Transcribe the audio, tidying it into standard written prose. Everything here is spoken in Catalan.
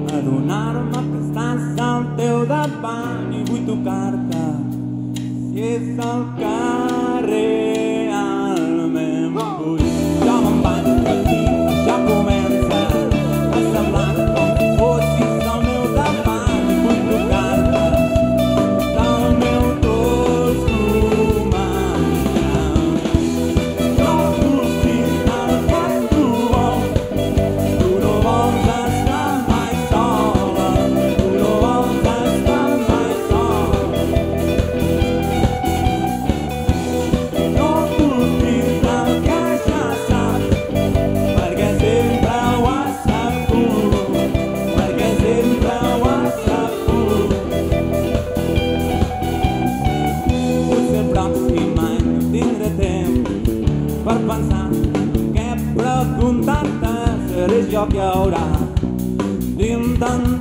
adonar-me que estàs al teu davant i vull tocar-te si és el que realment vull. Jo me'n vaig per mi, això comença a semblar com si fossis al meu davant i vull tocar-te del meu dolç començament. Jo t'ofic el que tu vols, tu no vols estar mai sola, tu no vols estar mai sola. No t'ofic el que ja saps, perquè sempre ho has sabut, perquè sempre ho has sabut. Potser el pròxim any no tindré temps per pensar què preguntar-te, seré jo qui haurà d'intentar